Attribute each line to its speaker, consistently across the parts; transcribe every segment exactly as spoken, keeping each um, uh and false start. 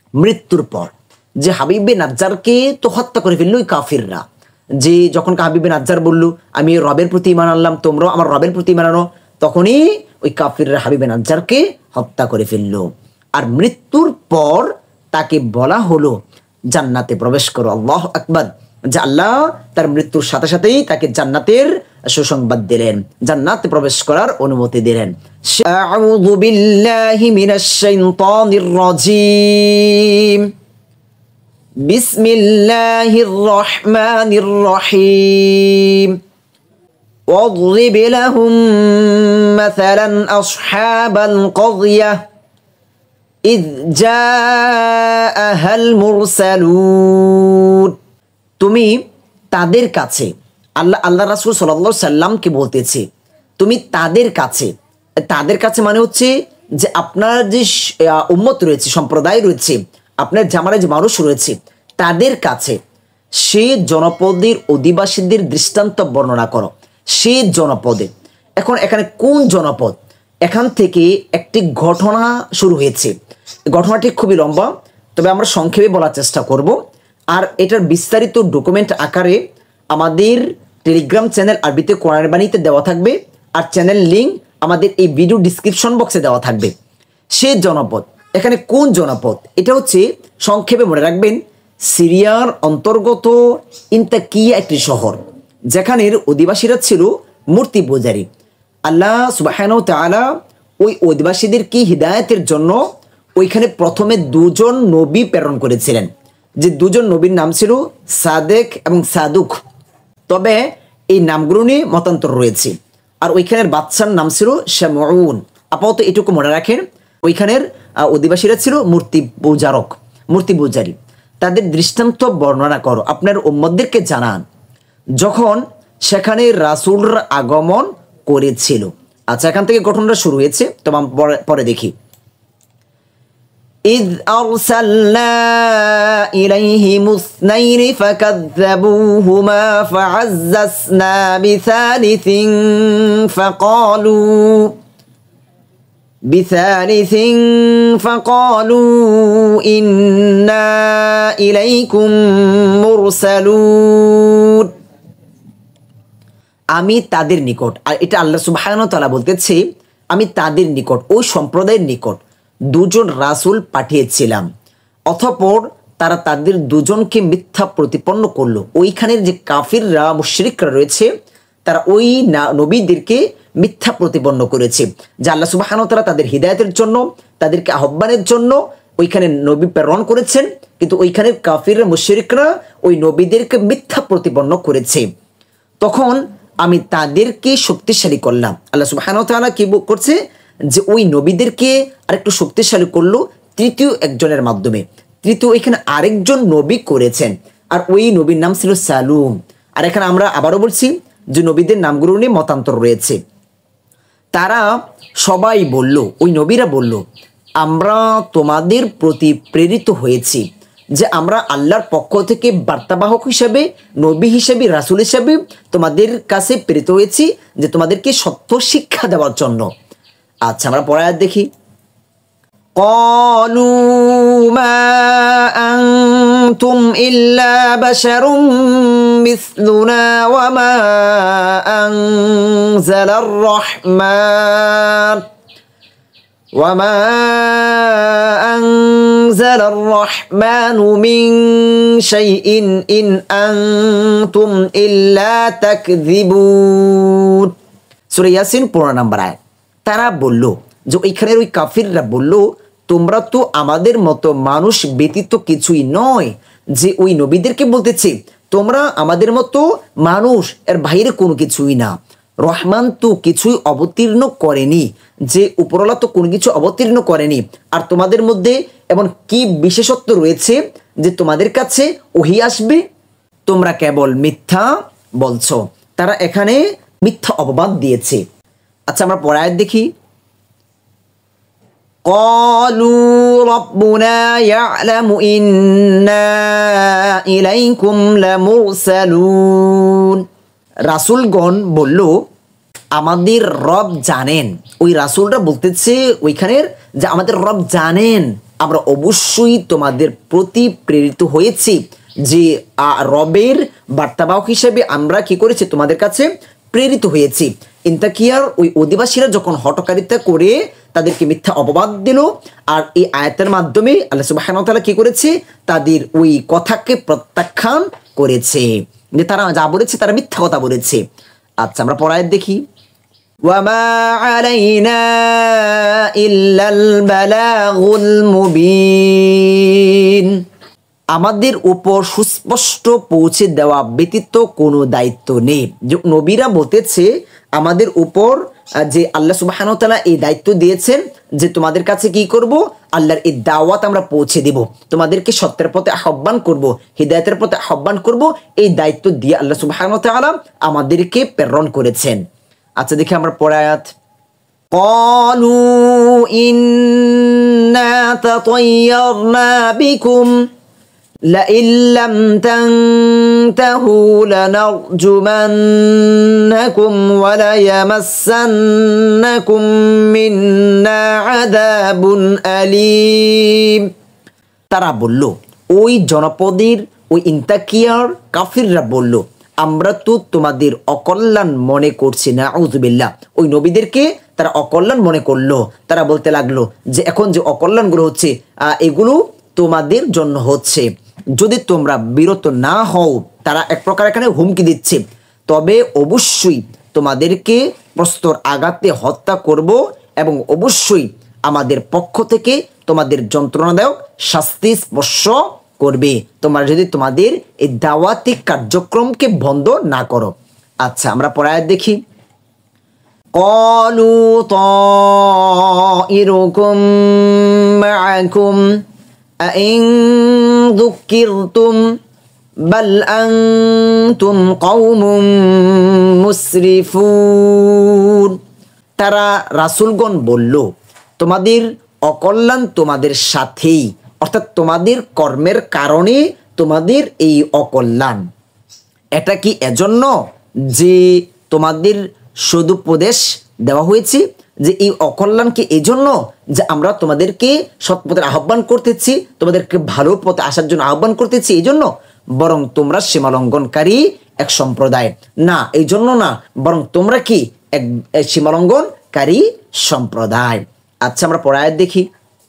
Speaker 1: মৃত্যুর পর যে হাবিবে নাজ্জারকে তো হত্যা করে ফেললো ওই কাফিররা। যে যখন হাবিবে নাজ্জার বলল আমি রবের প্রতি ঈমান আনলাম, তোমরাও আমার রবের প্রতি ঈমান আনো, তখনই ওই কাফিররা হাবিবে নাজ্জারকে হত্যা করে ফেললো। আর মৃত্যুর পর তাকে বলা হলো জান্নাতে প্রবেশ করো। আল্লাহু আকবার। যে আল্লাহ তার মৃত্যুর সাথে সাথেই তাকে জান্নাতের সুসংবাদ দিলেন, জান্নাতে প্রবেশ করার অনুমতি দিলেন। আউযু বিল্লাহি মিনাশ শাইতানির রাজীম। বিসমিল্লাহির রহমানির রহিম। واضرب لهم مثلا أصحاب القرية إذ جاءها المرسلون। তুমি তাদের কাছে, আল্লাহ আল্লাহ রাসূল সাল্লাল্লাহু আলাইহি সাল্লামকে বলতেছে তুমি তাদের কাছে, তাদের কাছে মানে হচ্ছে যে আপনার যে উম্মত রয়েছে, সম্প্রদায় রয়েছে, আপনার জামারে যে মানুষ রয়েছে, তাদের কাছে সে জনপদের অধিবাসীদের দৃষ্টান্ত বর্ণনা করো। সে জনপদে, এখন এখানে কোন জনপদ? এখান থেকে একটি ঘটনা শুরু হয়েছে। ঘটনাটি খুবই লম্বা, তবে আমরা সংক্ষেপে বলার চেষ্টা করব। আর এটার বিস্তারিত ডকুমেন্ট আকারে আমাদের টেলিগ্রাম চ্যানেল আরবিতে কোরআনের বাণীতে দেওয়া থাকবে, আর চ্যানেল লিঙ্ক আমাদের এই ভিডিও ডিসক্রিপশন বক্সে দেওয়া থাকবে। সে জনপদ, এখানে কোন জনপদ? এটা হচ্ছে সংক্ষেপে মনে রাখবেন সিরিয়ার অন্তর্গত ইনতাকিয়া একটি শহর, যেখানের অধিবাসীরা ছিল মূর্তি পূজারী। আল্লাহ সুবহানাহু ওয়া তাআলা ওই অধিবাসীদেরকে হিদায়াতের জন্য ওইখানে প্রথমে দুজন নবী প্রেরণ করেছিলেন, যে দুজন নবীর নাম ছিল সাদেক এবং সাদুক। তবে এই নামগুলো নিয়ে মতান্তর রয়েছে। আর ওইখানের বাদশার নাম ছিল শামউন। আপাতত এটুকু মনে রাখেন, ওইখানের অধিবাসীরা ছিল মূর্তি পূজারক, মূর্তি পূজারী। তাদের দৃষ্টান্ত বর্ণনা করো, আপনার উম্মতদেরকে জানান যখন সেখানে রাসূলরা আগমন করেছিল। আচ্ছা, এখান থেকে ঘটনাটা শুরু হয়েছে, তো পরে দেখি। إذ أرسلنا إليهم اثنين فكذبوهما فعززنا بثالث فقالوا بثالث فقالوا إنا إليكم مرسلون। আমি তাদের নিকট, আর এটা আল্লাহ সুবহানাহু ওয়া তাআলা বলতেছে আমি তাদের নিকট, ওই সম্প্রদায়ের নিকট দুজন রাসূল পাঠিয়েছিলাম, অতঃপর তারা তাদের দুজনকে মিথ্যা প্রতিপন্ন করলো। ওইখানের যে কাফিররা মুশরিকরা রয়েছে, তারা ওই নবীদেরকে মিথ্যা প্রতিপন্ন করেছে, যে আল্লাহ সুবহানাহু ওয়া তাআলা তাদের হিদায়াতের জন্য, তাদেরকে আহ্বানের জন্য ওইখানে নবী প্রেরণ করেছেন, কিন্তু ওইখানের কাফিররা মুশরিকরা ওই নবীদেরকে মিথ্যা প্রতিপন্ন করেছে। তখন আমি তাদেরকে শক্তিশালী করলাম। আল্লাহ সুবহানাহু ওয়া তাআলা কি করছে, যে ওই নবীদেরকে আরেকটু শক্তিশালী করলো তৃতীয় একজনের মাধ্যমে। তৃতীয় এখানে আরেকজন নবী করেছেন, আর ওই নবীর নাম ছিল সালুম। আর এখানে আমরা আবারও বলছি যে নবীদের নামগুলো নিয়ে মতান্তর রয়েছে। তারা সবাই বলল, ওই নবীরা বলল আমরা তোমাদের প্রতি প্রেরিত হয়েছি, যে আমরা আল্লাহর পক্ষ থেকে বার্তাবাহক হিসেবে, নবী হিসেবে, রাসূল হিসেবে তোমাদের কাছে প্রেরিত হয়েছি, যে তোমাদেরকে সত্য শিক্ষা দেওয়ার জন্য। আচ্ছা, আমরা পরে আয়াত দেখি। ক্বালু মা আনতুম ইল্লা বাশারুম মিসলুনা ওয়া মা আনজালার রহমান ওয়া মা আনজালার রহমানু মিন শাইইন ইন আনতুম ইল্লা তাকযিবুন। সূরা ইয়াসিন পনেরো নম্বর আয়াত। তারা বলল, যে ওইখানের ওই কাফিররা বলল তোমরা তো আমাদের মতো মানুষ ব্যতীত কিছুই নয়। যে ওই নবীদেরকে বলতেছে তোমরা আমাদের মতো মানুষ, এর বাইরে কোনো কিছুই না। রহমান তো কিছুই অবতীর্ণ করেনি, যে উপরওয়ালা তো কোনো কিছু অবতীর্ণ করেনি। আর তোমাদের মধ্যে এমন কি বিশেষত্ব রয়েছে যে তোমাদের কাছে ওহী আসবে? তোমরা কেবল মিথ্যা বলছো। তারা এখানে মিথ্যা অপবাদ দিয়েছে। আচ্ছা, আমরা পরে আয়াত দেখি। ক্বালু রাব্বুনা ইয়া'লামু ইন্না ইলাইকুম লামুরসালুন। রাসূলগণ বলল আমাদের রব জানেন। ওই রাসূলরা বলতেছে ওইখানের যে আমাদের রব জানেন আমরা অবশ্যই তোমাদের প্রতি প্রেরিত হয়েছি, যে রবের বার্তাবাহক হিসেবে আমরা কি করেছি, তোমাদের কাছে প্রেরিত হয়েছি। ইন্তাকিয়ার ওই অধিবাসীরা যখন হটকারিতা করে তাদেরকে মিথ্যা অপবাদ দিল, আর এই আয়াতের মাধ্যমে আল্লাহ সুবহানাহু ওয়া তাআলা কি করেছে, তাদের ওই কথাকে প্রত্যাখ্যান করেছে, যে তারা যা বলেছে তারা মিথ্যা কথা বলেছে। আচ্ছা, আমরা পরের আয়াত দেখি। ওয়ামা আলাইনা ইল্লাল বালাগুল মুবিন। আমাদের উপর সুস্পষ্ট পৌঁছে দেওয়া ব্যতীত কোনো দায়িত্ব নেই। যে নবীরা বলতেছে আমাদের উপর যে আল্লাহ সুবহানাহু ওয়া তাআলা এই দায়িত্ব দিয়েছেন যে তোমাদের কাছে কি করব, আল্লাহর এই দাওয়াত আমরা পৌঁছে দেব, তোমাদেরকে সত্যের পথে আহ্বান করব, হিদায়াতের পথে আহ্বান করব, এই দায়িত্ব দিয়ে আল্লাহ সুবহানাহু ওয়া তাআলা আমাদেরকে প্রেরণ করেছেন। আচ্ছা, দেখি আমরা পরের আয়াত। ক্বালু ইন্না তাতায়্যারনা বিকুম لئن لم تنتهوا لنرجمنكم وليمسنكم منا عذاب أليم। তারা বলল, ওই জনপদের ওই ইন্তাকিয়ার কাফিররা বলল, আমরা তো তোমাদের অকল্যাণ মনে করছি না, আউযুবিল্লাহ। ওই নবীদেরকে তারা অকল্যাণ মনে করলো। তারা বলতে লাগলো যে এখন যে অকল্যাণগুলো হচ্ছে এগুলো তোমাদের জন্য হচ্ছে, যদি তোমরা বিরত না হও। তারা এক প্রকার এখানে হুমকি দিচ্ছে, তবে অবশ্যই তোমাদেরকে প্রস্তর আঘাতে হত্যা করব এবং অবশ্যই আমাদের পক্ষ থেকে তোমাদের যন্ত্রণাদায়ক শাস্তি স্পর্শ করবে, তোমরা যদি তোমাদের এই দাওয়াতি কার্যক্রমকে বন্ধ না করো। আচ্ছা, আমরা পরের আয়াত দেখি। ক্বালু তাইরুকুম মাআকুম আইন যুক্কিরতুম বাল আনতুম কওমুম মুসরিফুন। তারা রাসূলগণ বলল, তোমাদের অকল্যাণ তোমাদের সাথেই, অর্থাৎ তোমাদের কর্মের কারণে তোমাদের এই অকল্যাণ। এটা কি এজন্য যে তোমাদের সদুপদেশ দেওয়া হয়েছে, যে এই অকল্যাণ কি এই জন্য যে আমরা তোমাদেরকে সৎপথের আহ্বান করতেছি, তোমাদেরকে ভালো পথে আসার জন্য আহ্বান করতেছি এই জন্য? বরং তোমরা সীমালঙ্ঘনকারী এক সম্প্রদায়। না, এই জন্য না, বরং তোমরা কি এক সীমালঙ্ঘনকারী সম্প্রদায়। আচ্ছা, আমরা পরের আয়াত দেখি।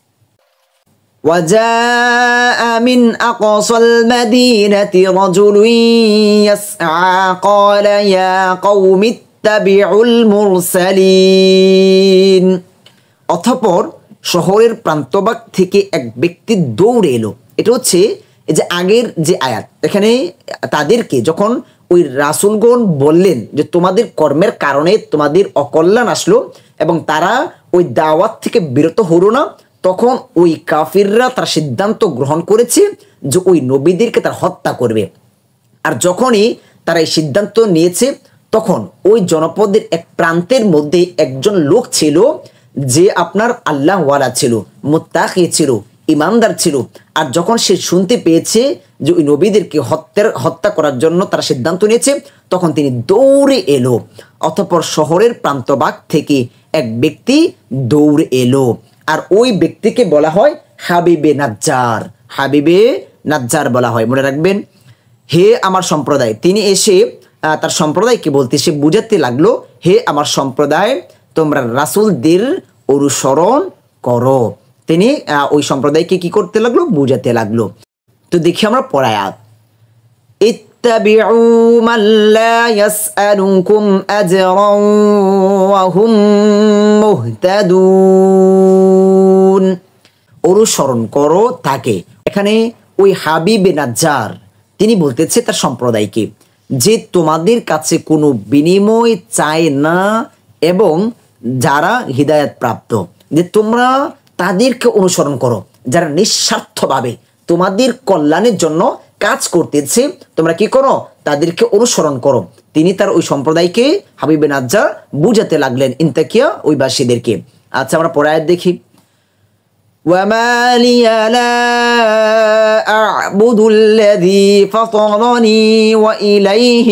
Speaker 1: وجاء من أقصى المدينة رجل يسعى قال يا قوم اتبعوا المرسلين। অতঃপর শহরের প্রান্তভাগ থেকে এক ব্যক্তি দৌড়ে এলো। এটা হচ্ছে এই যে আগের যে আয়াত, এখানে তাদেরকে যখন ওই রাসূলগণ বললেন যে তোমাদের কর্মের কারণে তোমাদের অকল্যাণ আসলো এবং তারা ওই দাওয়াত থেকে বিরত হলো না, তখন ওই কাফিররা তার সিদ্ধান্ত গ্রহণ করেছে যে ওই নবীদেরকে তার হত্যা করবে। আর যখনই তারা এই সিদ্ধান্ত নিয়েছে, তখন ওই জনপদের এক প্রান্তের মধ্যে একজন লোক ছিল যে আপনার আল্লাহওয়ালা ছিল, মুত্তাকি ছিল, ইমানদার ছিল। আর যখন সে শুনতে পেয়েছে যে ওই নবীদেরকে হত্যার হত্যা করার জন্য তারা সিদ্ধান্ত নিয়েছে, তখন তিনি দৌড়ে এলো। অতঃপর শহরের প্রান্তভাগ থেকে এক ব্যক্তি দৌড়ে এলো, আর ওই ব্যক্তিকে বলা হয় হাবিবে নাজ্জার। হাবিবে নাজ্জার বলা হয়, মনে রাখবেন। হে আমার সম্প্রদায়, তিনি এসে তার সম্প্রদায়কে বলতে সে বুঝাতে লাগলো, হে আমার সম্প্রদায়, তোমরা রাসূলদের অনুসরণ করো। তিনি ওই সম্প্রদায়কে কি করতে লাগলো, বুঝাতে লাগলো। তো দেখি আমরা পরের আয়াত। ইত্তাবিউ মান লা ইয়াসআলুকুম আজরান ওয়া হুম মুহতাদুন। অনুসরণ করো তাকে। এখানে ওই হাবিবে নাজ্জার তিনি বলতেছে তার সম্প্রদায়কে যে তোমাদের কাছে কোনো বিনিময় চায় না এবং যারা হিদায়াত প্রাপ্ত, যে তোমরা তাদেরকে অনুসরণ করো যারা নিঃস্বার্থভাবে তোমাদের কল্যাণের জন্য কাজ করতেছে, তোমরা কি করো, তাদেরকে অনুসরণ করো। তিনি তার ওই সম্প্রদায়কে হাবিবে নাজ্জার বুঝাতে লাগলেন, ইন্তাকিয়া ওই বাসীদেরকে। আচ্ছা, আমরা পরের আয়াত দেখি। وما لي لا أعبد الذي فطرني وإليه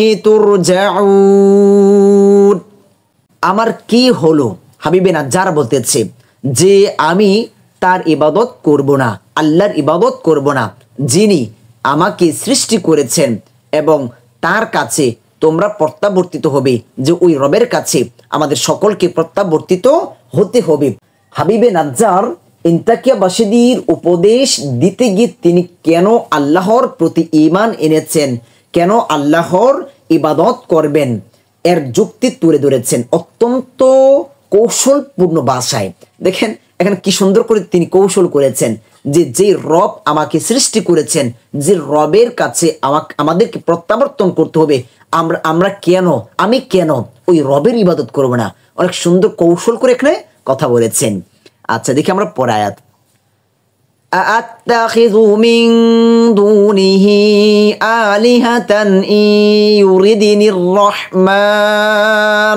Speaker 1: তুরজাউন। আমার কি হলো, হাবিবে নাজ্জার বলতেছে যে আমি তার ইবাদত করব না, আল্লাহর ইবাদত করব না যিনি আমাকে সৃষ্টি করেছেন, এবং তার কাছে তোমরা প্রত্যাবর্তিত হবে, যে ওই রবের কাছে আমাদের সকলকে প্রত্যাবর্তিত হতে হবে। হাবিবে নাজ্জার ইন্তাকিয়াবাসীদের উপদেশ দিতে গিয়ে তিনি কেন আল্লাহর প্রতি ঈমান এনেছেন, কেন আল্লাহর ইবাদত করবেন, এর যুক্তি তুলে ধরেছেন অত্যন্ত কৌশলপূর্ণ ভাষায়। দেখেন এখানে কি সুন্দর করে তিনি কৌশল করেছেন, যে যে রব আমাকে সৃষ্টি করেছেন, যে রবের কাছে আমাকে আমাদেরকে প্রত্যাবর্তন করতে হবে, আমরা আমরা কেন আমি কেন ওই রবের ইবাদত করব না। অনেক সুন্দর কৌশল করে এখানে কথা বলেছেন। আচ্ছা দেখি আমরা পরে আয়াত। আত্তাখিযু মিন দুনিহি আলিহাতান ইউরিদিনির রহমান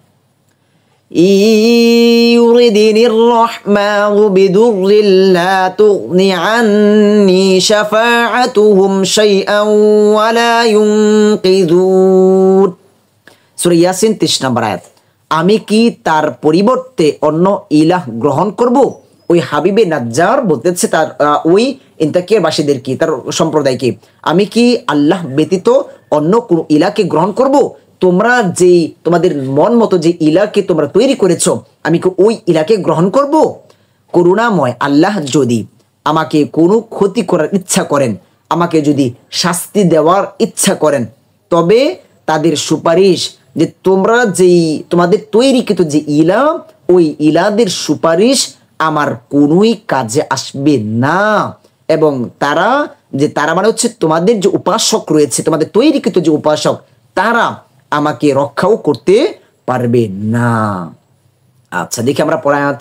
Speaker 1: ইউরিদিনির রহমানু বিদুররিন লা তুগনি আন্নি শাফাআতুহুম শাইআন ওয়া লা ইউনকিযুন। সূরা ইয়াসিন তেইশ নম্বর আয়াত। আমি কি তার পরিবর্তে অন্য ইলাহ গ্রহণ করব? ওই হাবিবে নাজ্জার বলতেছে তার ওই ইন্তাকিয়াবাসীদেরকে, তার সম্প্রদায়কে, আমি কি আল্লাহ ব্যতীত অন্য কোন ইলাহকে গ্রহণ করব? তোমরা যে তোমাদের মন মতো যে ইলাহকে তোমরা তৈরি করেছো, আমি কি ওই ইলাহকে গ্রহণ করব? করুণাময় আল্লাহ যদি আমাকে কোনো ক্ষতি করার ইচ্ছা করেন, আমাকে যদি শাস্তি দেওয়ার ইচ্ছা করেন, তবে তাদের সুপারিশ, যে তোমরা যেই তোমাদের তৈরিকৃত যে ইলাহ, ওই ইলাহদের সুপারিশ আমার কোনোই কাজে আসবে না। এবং তারা যে তারা মানে হচ্ছে তোমাদের যে উপাসক রয়েছে, তোমাদের তৈরিকৃত যে উপাসক, তারা আমাকে রক্ষাও করতে পারবে না। আচ্ছা দেখি আমরা পরে আয়াত।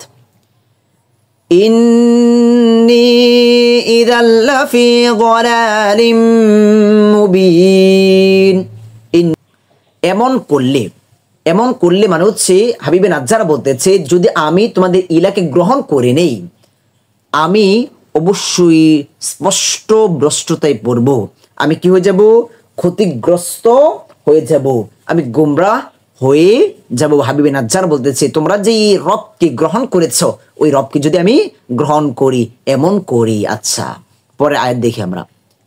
Speaker 1: ইন্নী ইযাল লাফি যালালিম মুবিন। এমন করলে এমন করলে মানে হচ্ছে হাবিবে নাজ্জার বলতেছে, যদি আমি তোমাদের ইলাকে গ্রহণ করে নেই, আমি অবশ্যই স্পষ্ট ভ্রষ্টতায় পড়ব। আমি কি হয়ে যাব? ক্ষতিগ্রস্ত হয়ে যাব, আমি গোমরাহ হয়ে যাব। হাবিবে নাজ্জার বলতেছে, তোমরা যে রবকে গ্রহণ করেছ, ওই রবকে যদি আমি গ্রহণ করি, এমন করি। আচ্ছা পরে আয়াত দেখি আমরা।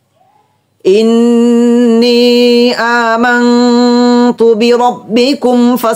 Speaker 1: ইন্নী আমানতু বিরাব্বিকুম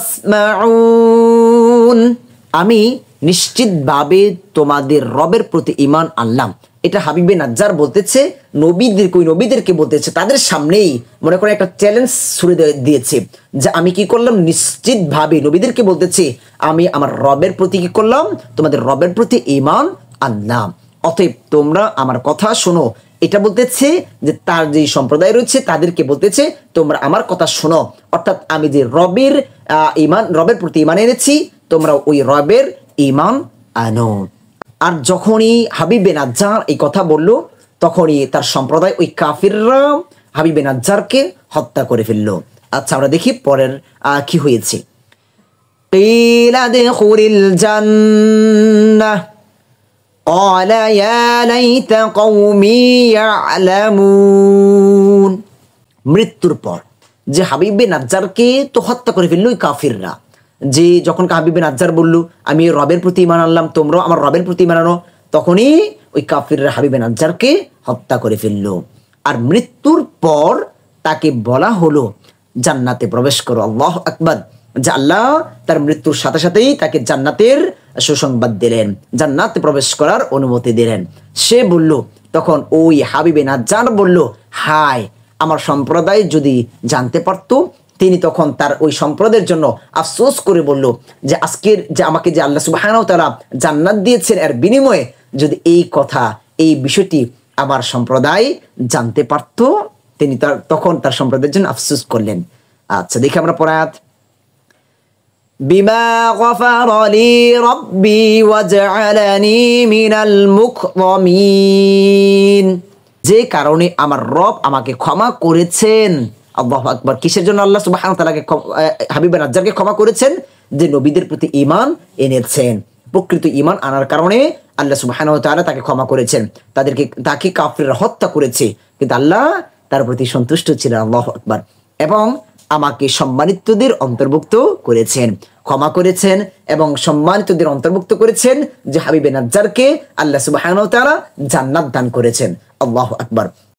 Speaker 1: ফাসমাউন। আমি নিশ্চিতভাবে তোমাদের রবের প্রতি ঈমান আনলাম। এটা হাবিবে নাজ্জার বলতেছে নবীদের, কই নবীদেরকে বলতেছে, তাদের সামনেই মনে করে একটা চ্যালেঞ্জ ছুড়ে দিয়েছে, যে আমি কি করলাম, নিশ্চিতভাবে নবীদেরকে বলতেছে আমি আমার রবের প্রতি কি করলাম, তোমাদের রবের প্রতি ঈমান আনলাম, অতএব তোমরা আমার কথা শোনো। এটা বলতেছে যে তার যে সম্প্রদায় রয়েছে তাদেরকে বলতেছে তোমরা আমার কথা শোনো, অর্থাৎ আমি যে রবের ঈমান রবের প্রতি ঈমান এনেছি, তোমরা ওই রবের ঈমান আনো। আর যখনই হাবিবে নাজ্জার এই কথা বলল, তখনই তার সম্প্রদায় ওই কাফিররা হাবিবে নাজ্জারকে হত্যা করে ফেলল। আচ্ছা আমরা দেখি পরের কি হয়েছে। কিলা দুখুলিল জান্নাহ ক্বালা ইয়া লাইতা কওমি ইয়ালামুন। মৃত্যুর পর যে হাবিবে নাজ্জারকে তো হত্যা করে ফেলল ওই কাফিররা, যে যখন হাবিবে নাজ্জার বলল আমি রবের প্রতি ঈমান আনলাম, তোমরাও আমার রবের প্রতি ঈমান আনো, তখনই ওই কাফিররা হাবিবে নাজ্জারকে হত্যা করে ফেলল। আর মৃত্যুর পর তাকে বলা হলো জান্নাতে প্রবেশ করো। আল্লাহু আকবার। যে আল্লাহ তার মৃত্যুর সাথে সাথেই তাকে জান্নাতের সুসংবাদ দিলেন, জান্নাতে প্রবেশ করার অনুমতি দিলেন। সে বলল, তখন ওই হাবিবে নাজ্জার বলল, হায় আমার সম্প্রদায় যদি জানতে পারতো। তিনি তখন তার ওই সম্প্রদায়ের জন্য আফসোস করে বলল, যে আজকের যে আমাকে যে আল্লাহ সুবহানাহু ওয়া তাআলা জান্নাত দিয়েছেন, এর বিনিময়ে যদি এই কথা, এই বিষয়টি আমার সম্প্রদায় জানতে পারত, তিনি তার তখন তার সম্প্রদায়ের জন্য আফসোস করলেন। আচ্ছা দেখি আমরা পরে আয়াত। বিমা গফারা লি রাব্বি ওয়াজআলানি মিনাল মুকরামিন। যে কারণে আমার রব আমাকে ক্ষমা করেছেন। আল্লাহু আকবার। কিসের জন্য আল্লাহ সুবহানাহু ওয়া তাআলাকে হাবিবে নাজ্জারকে ক্ষমা করেছেন? যে নবীদের প্রতি ঈমান এনেছেন, প্রকৃত ঈমান আনার কারণে আল্লাহ সুবহানাহু ওয়া তাআলা তাকে ক্ষমা করেছেন। তাদেরকে তাকে কাফিররা হত্যা করেছে, কিন্তু আল্লাহ তার প্রতি সন্তুষ্ট ছিলেন। আল্লাহু আকবার। এবং আমাকে সম্মানিতদের অন্তর্ভুক্ত করেছেন, ক্ষমা করেছেন এবং সম্মানিতদের অন্তর্ভুক্ত করেছেন যে হাবিবে নাজ্জারকে আল্লাহ সুবহানাহু ওয়া তাআলা জান্নাত দান করেছেন। আল্লাহু আকবার।